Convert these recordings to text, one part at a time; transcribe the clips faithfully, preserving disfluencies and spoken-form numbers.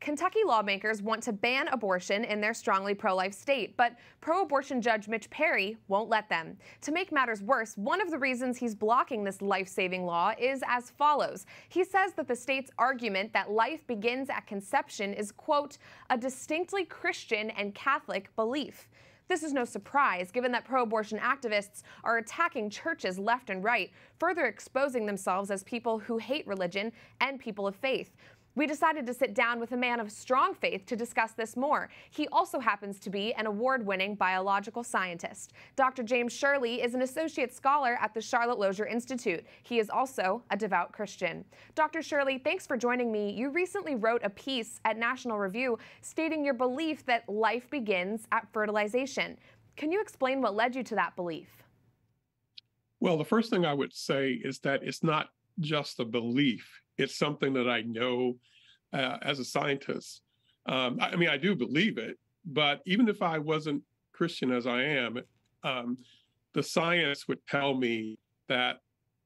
Kentucky lawmakers want to ban abortion in their strongly pro-life state, but pro-abortion judge Mitch Perry won't let them. To make matters worse, one of the reasons he's blocking this life-saving law is as follows. He says that the state's argument that life begins at conception is, quote, a distinctly Christian and Catholic belief. This is no surprise, given that pro-abortion activists are attacking churches left and right, further exposing themselves as people who hate religion and people of faith. We decided to sit down with a man of strong faith to discuss this more. He also happens to be an award-winning biological scientist. Doctor James Sherley is an associate scholar at the Charlotte Lozier Institute. He is also a devout Christian. Doctor Sherley, thanks for joining me. You recently wrote a piece at National Review stating your belief that life begins at fertilization. Can you explain what led you to that belief? Well, the first thing I would say is that it's not just a belief. It's something that I know uh, as a scientist. Um, I, I mean, I do believe it, but even if I wasn't Christian as I am, um, the science would tell me that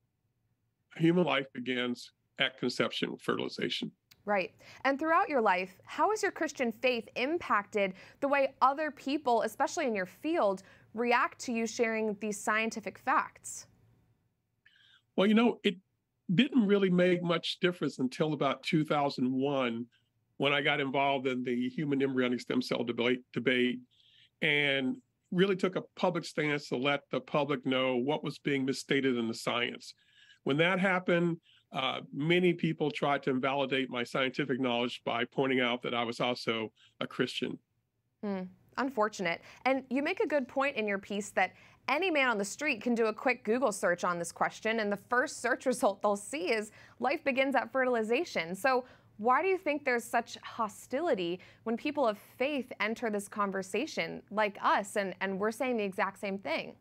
human life begins at conception, fertilization. Right. And throughout your life, how has your Christian faith impacted the way other people, especially in your field, react to you sharing these scientific facts? Well, you know, it didn't really make much difference until about two thousand one, when I got involved in the human embryonic stem cell debate, debate and really took a public stance to let the public know what was being misstated in the science. When that happened, uh, many people tried to invalidate my scientific knowledge by pointing out that I was also a Christian. Hmm. Unfortunate. And you make a good point in your piece that any man on the street can do a quick Google search on this question, and the first search result they'll see is life begins at fertilization. So why do you think there's such hostility when people of faith enter this conversation like us, and, and we're saying the exact same thing?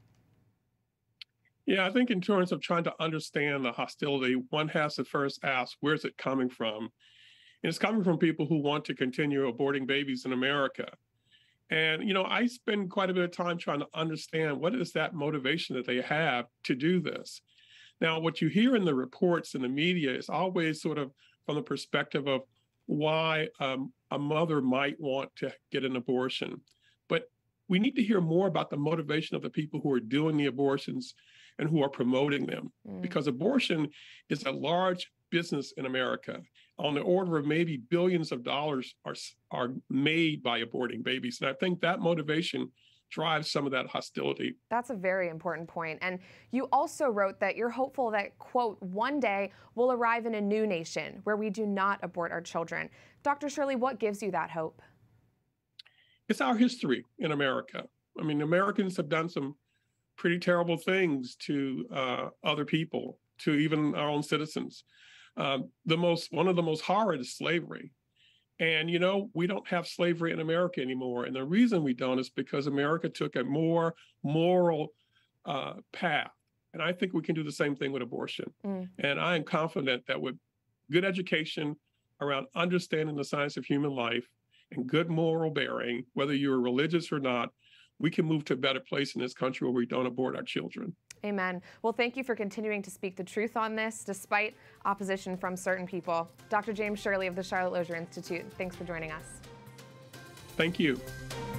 Yeah, I think in terms of trying to understand the hostility, one has to first ask, where's it coming from? And it's coming from people who want to continue aborting babies in America. And, you know, I spend quite a bit of time trying to understand what is that motivation that they have to do this. Now, what you hear in the reports in the media is always sort of from the perspective of why um, a mother might want to get an abortion. But we need to hear more about the motivation of the people who are doing the abortions and who are promoting them, mm. because abortion is a large business in America. On the order of maybe billions of dollars are, are made by aborting babies. And I think that motivation drives some of that hostility. That's a very important point. And you also wrote that you're hopeful that, quote, one day we'll arrive in a new nation where we do not abort our children. Doctor Sherley, what gives you that hope? It's our history in America. I mean, Americans have done some pretty terrible things to uh, other people, to even our own citizens. Um, the most, one of the most horrid is slavery. And, you know, we don't have slavery in America anymore. And the reason we don't is because America took a more moral uh, path. And I think we can do the same thing with abortion. Mm. And I am confident that with good education around understanding the science of human life and good moral bearing, whether you're religious or not, we can move to a better place in this country where we don't abort our children. Amen. Well, thank you for continuing to speak the truth on this, despite opposition from certain people. Doctor James Sherley of the Charlotte Lozier Institute, thanks for joining us. Thank you.